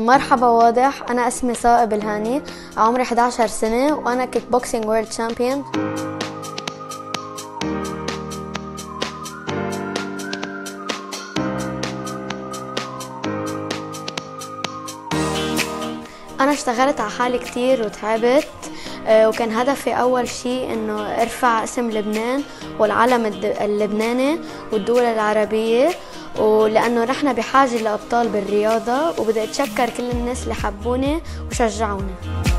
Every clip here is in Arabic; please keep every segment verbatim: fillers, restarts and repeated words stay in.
مرحبا واضح، أنا اسمي صائب الهاني، عمري إحدى عشرة سنة وأنا كيك بوكسينج وورلد شامبيون. أنا اشتغلت على حالي كتير وتعبت، وكان هدفي أول شيء إنه ارفع اسم لبنان والعلم اللبناني والدول العربية، ولأنه نحن بحاجة لأبطال بالرياضة، وبدي أتشكر كل الناس اللي حبوني وشجعوني.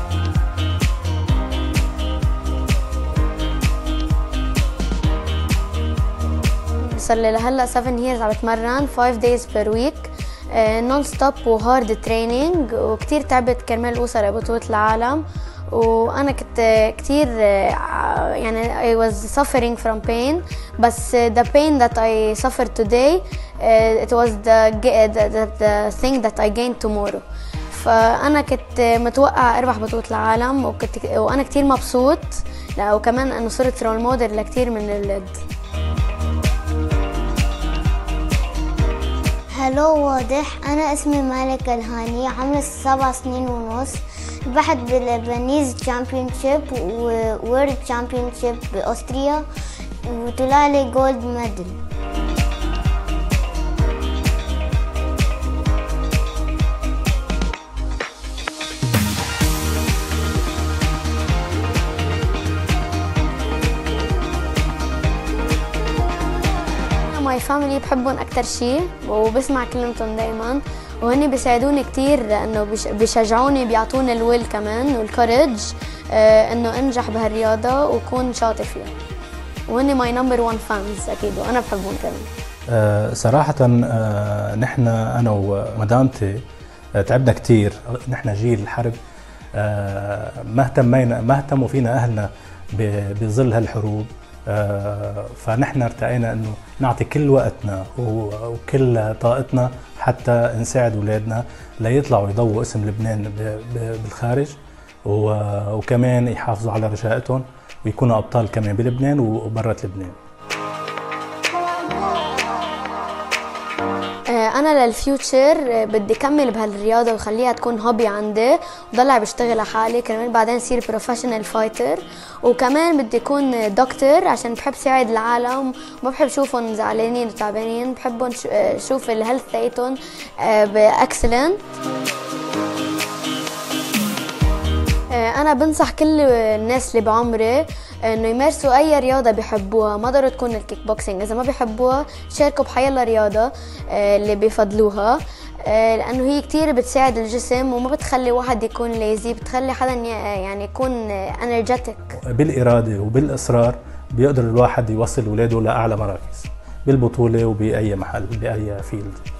صار لي لهلا سبعة years عم بتمرن خمسة days per week نون ستوب وهارد تريننج، وكتير تعبت كرمال اوصل لبطولة العالم. وانا كنت كتير يعني I was suffering from pain، بس the pain that I suffered today it was the, the, the thing that I gained tomorrow. فانا كنت متوقع اربح بطولة العالم، وكنت وانا كتير مبسوط، لا وكمان انه صرت رول موديل لكتير من الاولاد. هلو واضح، أنا اسمي مالك الهاني، عمري سبع سنين ونص، ربحت باللبنانيز تشامبيونشيب وورلد تشامبيونشيب بأستريا وطلع لي جولد ميدل. ماي فاميلي بحبهم أكتر شيء وبسمع كلمتهم دايما، وهني بيساعدوني كتير لأنه بيشجعوني، بيعطوني الويل كمان والكورج آه إنه أنجح بهالرياضة وكون شاطر فيها، وهني ماي نمبر وان فانز أكيد، وأنا بحبهم كمان. آه صراحة آه نحن أنا ومدامتي آه تعبنا كتير، نحن جيل الحرب، آه ما اهتمينا ما اهتموا فينا أهلنا بظل هالحروب، آه فنحن ارتقينا انه نعطي كل وقتنا وكل طاقتنا حتى نساعد اولادنا ليطلعوا يضووا اسم لبنان بالخارج، وكمان يحافظوا على رجائتهم ويكونوا ابطال كمان بلبنان وبرات لبنان. أنا للفيوتشر بدي كمل بهالرياضة وخليها تكون هوبي عندي، وضلع بشتغل على حالي كمان بعدين أصير بروفيشنال فايتر، وكمان بدي أكون دكتور عشان بحب ساعد العالم، وما بحب شوفهم زعلانين وتعبانين، بحبهم شوف الهيلث تاعتهم بأكسلنت. أنا بنصح كل الناس اللي بعمري انه يمارسوا اي رياضه بيحبوها، ما ضروري تكون الكيك بوكسينج، اذا ما بيحبوها شاركوا بحيلا رياضه اللي بيفضلوها، لانه هي كتير بتساعد الجسم وما بتخلي واحد يكون ليزي، بتخلي حدا يعني يكون انرجيتك. بالاراده وبالاصرار بيقدر الواحد يوصل اولاده لاعلى مراكز بالبطوله وباي محل باي فيلد.